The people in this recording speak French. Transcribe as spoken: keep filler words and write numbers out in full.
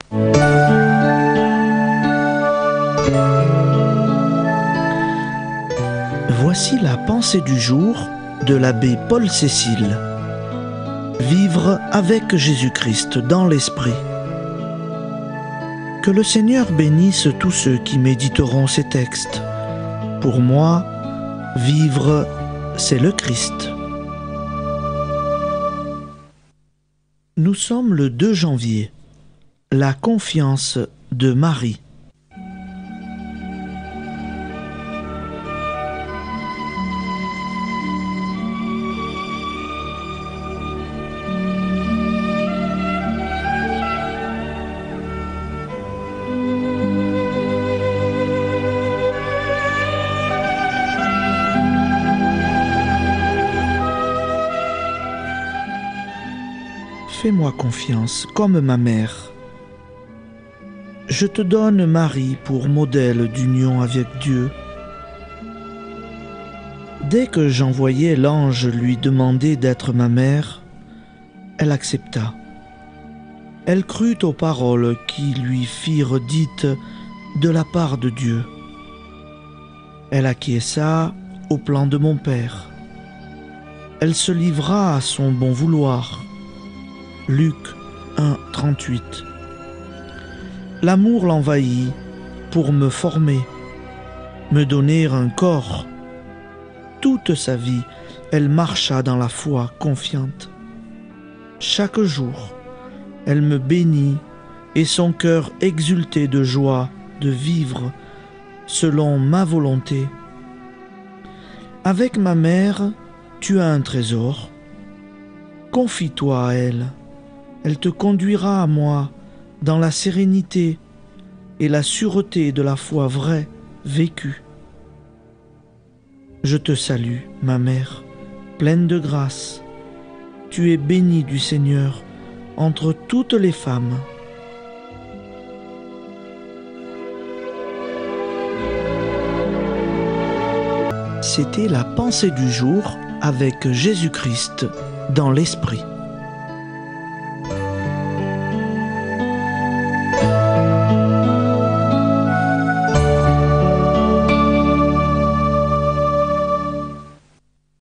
Voici la pensée du jour de l'abbé Paul Cécile. Vivre avec Jésus-Christ dans l'Esprit. Que le Seigneur bénisse tous ceux qui méditeront ces textes. Pour moi, vivre, c'est le Christ. Nous sommes le deux janvier. La confiance de Marie. Fais-moi confiance comme ma mère. Je te donne Marie pour modèle d'union avec Dieu. Dès que j'envoyai l'ange lui demander d'être ma mère, elle accepta. Elle crut aux paroles qui lui firent dites de la part de Dieu. Elle acquiesça au plan de mon Père. Elle se livra à son bon vouloir. Luc un, trente-huit. L'amour l'envahit pour me former, me donner un corps. Toute sa vie, elle marcha dans la foi confiante. Chaque jour, elle me bénit et son cœur exultait de joie de vivre selon ma volonté. Avec ma mère, tu as un trésor. Confie-toi à elle. Elle te conduira à moi dans la sérénité et la sûreté de la foi vraie vécue. Je te salue, ma mère, pleine de grâce. Tu es bénie du Seigneur entre toutes les femmes. C'était la pensée du jour avec Jésus-Christ dans l'Esprit.